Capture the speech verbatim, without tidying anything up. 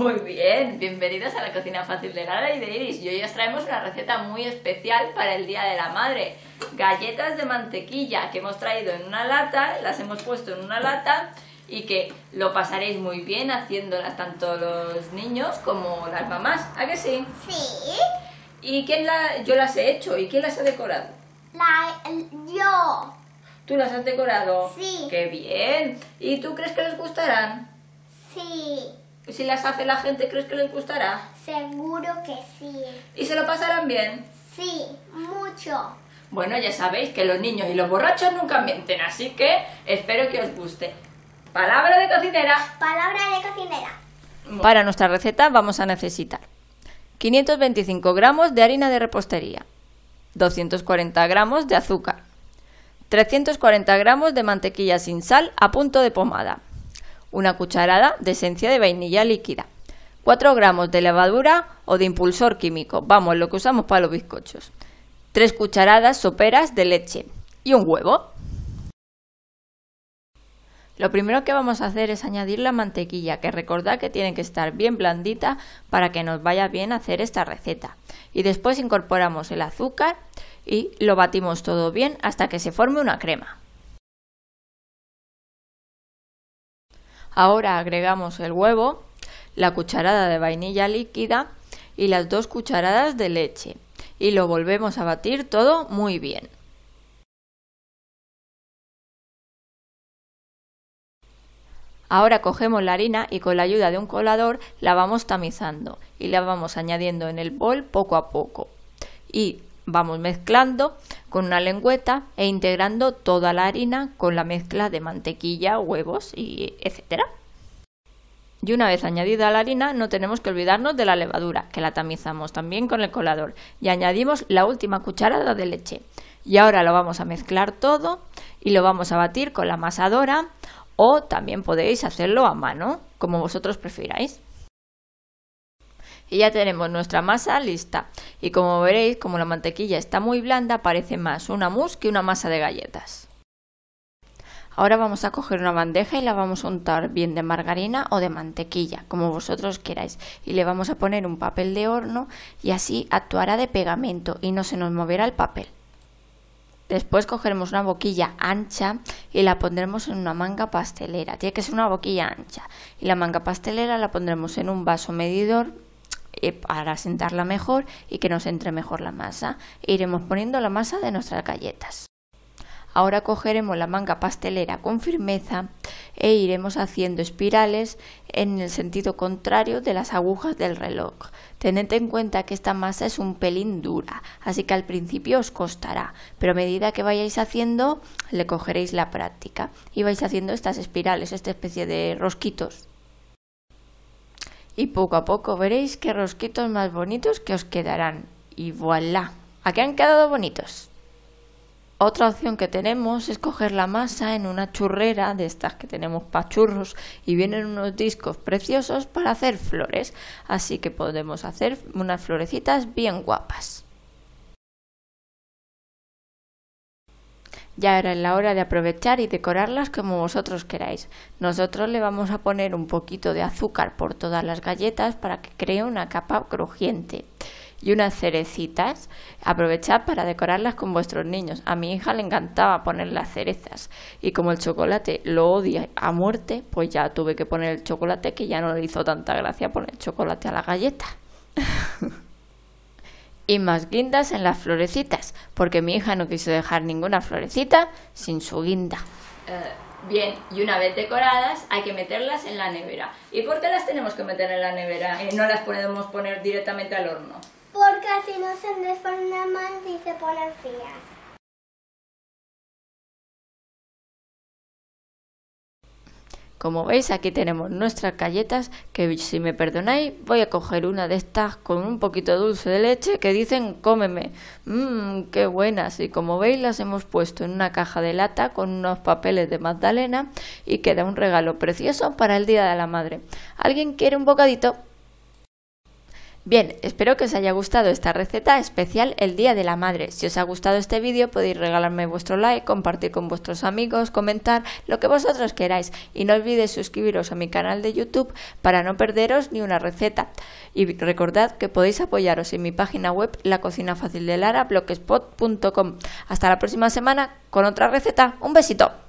Muy bien, bienvenidos a la cocina fácil de Lara y de Iris. Y hoy os traemos una receta muy especial para el Día de la Madre. Galletas de mantequilla que hemos traído en una lata, las hemos puesto en una lata y que lo pasaréis muy bien haciéndolas tanto los niños como las mamás. ¿A que sí? Sí. ¿Y quién la, yo las he hecho? ¿Y quién las ha decorado? La, yo. ¿Tú las has decorado? Sí. ¡Qué bien! ¿Y tú crees que les gustarán? Sí. Si las hace la gente, ¿crees que les gustará? Seguro que sí. ¿Y se lo pasarán bien? Sí, mucho. Bueno, ya sabéis que los niños y los borrachos nunca mienten, así que espero que os guste. Palabra de cocinera. Palabra de cocinera. Para nuestra receta vamos a necesitar quinientos veinticinco gramos de harina de repostería, doscientos cuarenta gramos de azúcar, trescientos cuarenta gramos de mantequilla sin sal a punto de pomada, una cucharada de esencia de vainilla líquida, cuatro gramos de levadura o de impulsor químico, vamos, lo que usamos para los bizcochos, tres cucharadas soperas de leche y un huevo. Lo primero que vamos a hacer es añadir la mantequilla, que recordad que tiene que estar bien blandita para que nos vaya bien hacer esta receta. Y después incorporamos el azúcar y lo batimos todo bien hasta que se forme una crema. Ahora agregamos el huevo, la cucharada de vainilla líquida y las dos cucharadas de leche y lo volvemos a batir todo muy bien. Ahora cogemos la harina y con la ayuda de un colador la vamos tamizando y la vamos añadiendo en el bol poco a poco y vamos mezclando con una lengüeta e integrando toda la harina con la mezcla de mantequilla, huevos y etcétera. Y una vez añadida la harina no tenemos que olvidarnos de la levadura, que la tamizamos también con el colador y añadimos la última cucharada de leche. Y ahora lo vamos a mezclar todo y lo vamos a batir con la amasadora o también podéis hacerlo a mano, como vosotros prefiráis. Y ya tenemos nuestra masa lista y como veréis, como la mantequilla está muy blanda, parece más una mousse que una masa de galletas. Ahora vamos a coger una bandeja y la vamos a untar bien de margarina o de mantequilla, como vosotros queráis, y le vamos a poner un papel de horno y así actuará de pegamento y no se nos moverá el papel. Después cogeremos una boquilla ancha y la pondremos en una manga pastelera. Tiene que ser una boquilla ancha. Y la manga pastelera la pondremos en un vaso medidor eh, para sentarla mejor y que nos entre mejor la masa. E iremos poniendo la masa de nuestras galletas. Ahora cogeremos la manga pastelera con firmeza e iremos haciendo espirales en el sentido contrario de las agujas del reloj. Tened en cuenta que esta masa es un pelín dura, así que al principio os costará, pero a medida que vayáis haciendo le cogeréis la práctica y vais haciendo estas espirales, esta especie de rosquitos. Y poco a poco veréis qué rosquitos más bonitos que os quedarán. Y voilà, ¿a qué han quedado bonitos? Otra opción que tenemos es coger la masa en una churrera de estas que tenemos para churros y vienen unos discos preciosos para hacer flores, así que podemos hacer unas florecitas bien guapas. Ya era la hora de aprovechar y decorarlas como vosotros queráis. Nosotros le vamos a poner un poquito de azúcar por todas las galletas para que cree una capa crujiente. Y unas cerecitas, aprovechad para decorarlas con vuestros niños. A mi hija le encantaba poner las cerezas y como el chocolate lo odia a muerte, pues ya tuve que poner el chocolate, que ya no le hizo tanta gracia poner chocolate a la galleta. Y más guindas en las florecitas, porque mi hija no quiso dejar ninguna florecita sin su guinda. Uh, bien, y una vez decoradas hay que meterlas en la nevera. ¿Y por qué las tenemos que meter en la nevera y no las podemos poner directamente al horno? Porque así no se deforman y se ponen frías. Como veis, aquí tenemos nuestras galletas, que si me perdonáis voy a coger una de estas con un poquito de dulce de leche que dicen cómeme. Mmm, qué buenas. Y como veis las hemos puesto en una caja de lata con unos papeles de magdalena y queda un regalo precioso para el Día de la Madre. ¿Alguien quiere un bocadito? Bien, espero que os haya gustado esta receta especial el Día de la Madre. Si os ha gustado este vídeo podéis regalarme vuestro like, compartir con vuestros amigos, comentar, lo que vosotros queráis. Y no olvidéis suscribiros a mi canal de YouTube para no perderos ni una receta. Y recordad que podéis apoyaros en mi página web La Cocina Fácil de Lara, blogspot punto com. Hasta la próxima semana con otra receta. ¡Un besito!